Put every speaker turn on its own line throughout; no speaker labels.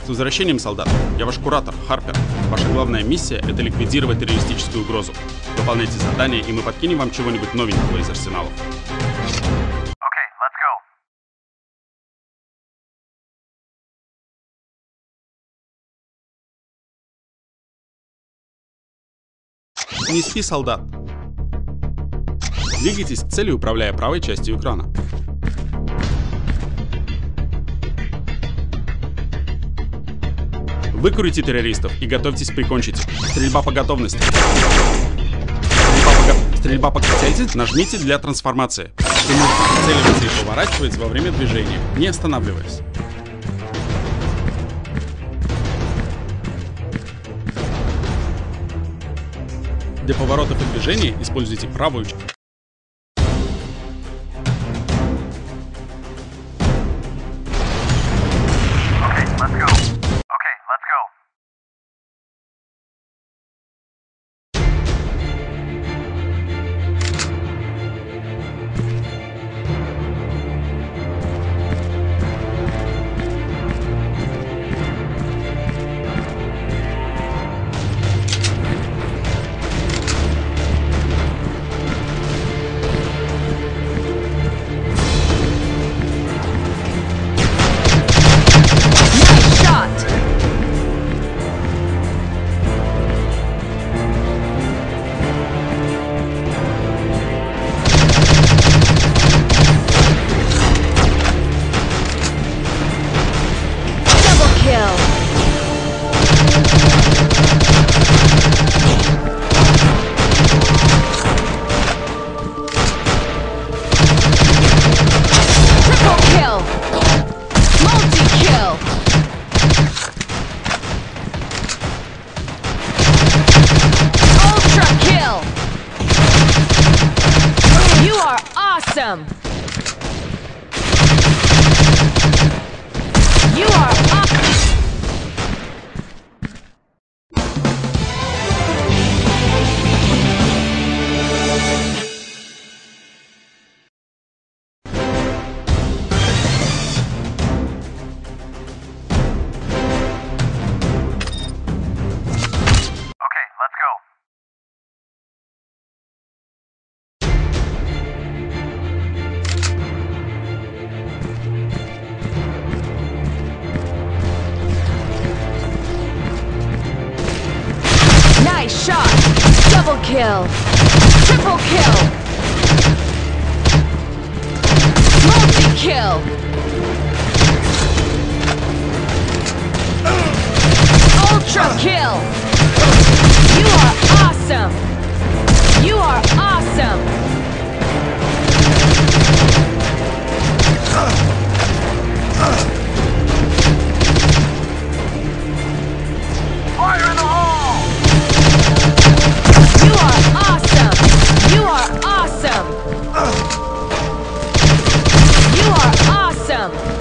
С возвращением, солдат! Я ваш куратор, Харпер. Ваша главная миссия — это ликвидировать террористическую угрозу. Выполняйте задание, и мы подкинем вам чего-нибудь новенького из арсеналов.
Okay, let's go.
Не спи, солдат! Двигайтесь к цели, управляя правой частью экрана. Выкурите террористов и готовьтесь прикончить. Стрельба по готовности. Стрельба по готовности. Нажмите для трансформации. Вы можете прицеливаться и поворачивать во время движения, не останавливаясь. Для поворотов и движений используйте правую часть.
Okay, let's go. Okay, let's go.
Awesome! You are awesome!
Okay, let's go.
Nice shot! Double kill! Triple kill! Multi-kill! Ultra kill! You are awesome! You are awesome!
Fire in the hole!
You are awesome! You are awesome! You are awesome!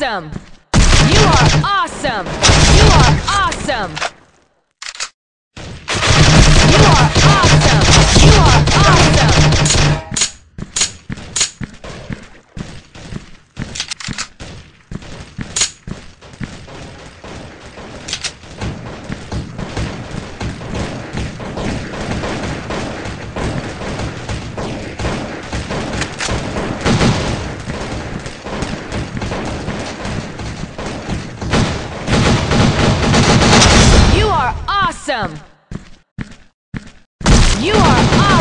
awesome! You are awesome! You are awesome! You are awesome! You are awesome! You are awesome! You are awesome!